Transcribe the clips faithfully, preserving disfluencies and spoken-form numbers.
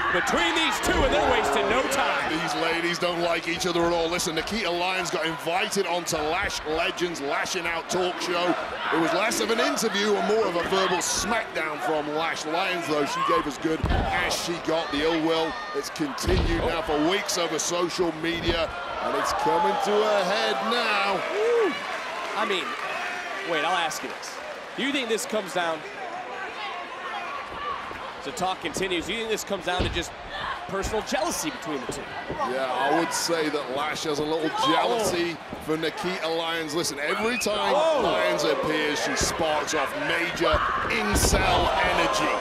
between these two, and they're wasting no time. These ladies don't like each other at all. Listen, Nikkita Lyons got invited onto Lash Legend's Lashing Out talk show. It was less of an interview and more of a verbal smackdown from Lash Lyons, though. She gave as good as she got. The ill will, it's continued now for weeks over social media, and it's coming to a head now. Woo. I mean, wait, I'll ask you this. Do you think this comes down, the talk continues, do you think this comes down to just personal jealousy between the two? Yeah, I would say that Lash has a little jealousy oh. for Nikkita Lyons. Listen, every time oh. Lyons appears, she sparks off major incel energy.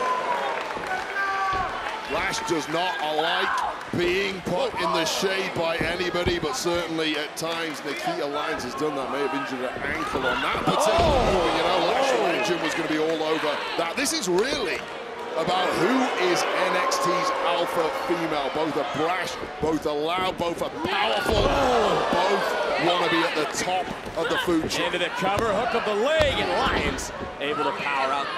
Lash does not like being put in the shade by anybody, but certainly at times Nikkita Lyons has done that. May have injured her ankle on that particular oh. move. You know, Lash Legend was going to be all over that. This is really about who is N X T's alpha female. Both are brash, both are loud, both are powerful, oh. both want to be at the top of the food chain. Into the cover, hook of the leg, and Lyons able to power out.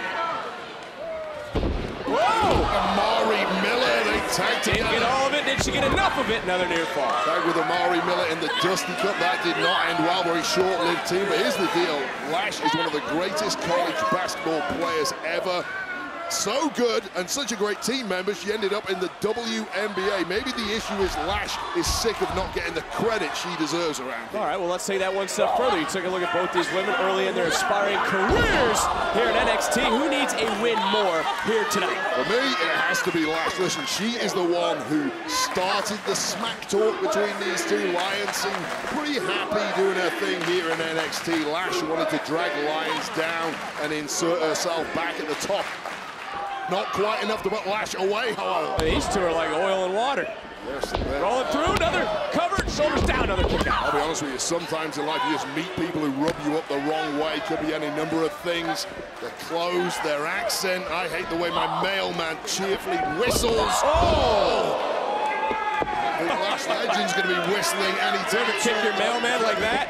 Whoa! Amari Miller, they tagged together. Didn't get all of it, did she get enough of it? Another near fall. Tag with Amari Miller in the Dusty Cup. That did not end well, very short-lived team. But here's the deal, Lash is one of the greatest college basketball players ever. So good and such a great team member, she ended up in the W N B A. Maybe the issue is Lash is sick of not getting the credit she deserves around here. All right, well, let's take that one step further. You took a look at both these women early in their aspiring careers here at N X T. Who needs a win more here tonight? For me, it has to be Lash. Listen, she is the one who started the smack talk between these two. Lyons seemed pretty happy doing her thing here in N X T. Lash wanted to drag Lyons down and insert herself back at the top. Not quite enough to put Lash away, however. These two are like oil and water. Yes, rolling through, another covered, shoulders down, another kick out. I'll be honest with you, sometimes in life you just meet people who rub you up the wrong way. Could be any number of things. Their clothes, their accent. I hate the way my mailman cheerfully whistles. Oh! I think Lash Legend's going to be whistling any time. Kick your mailman like that?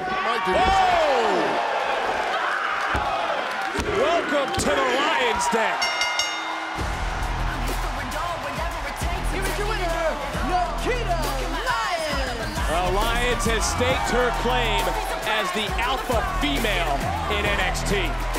Oh! Welcome to the Lions Den. Nikkita Lyons! Well, Lyons has staked her claim as the alpha female in N X T.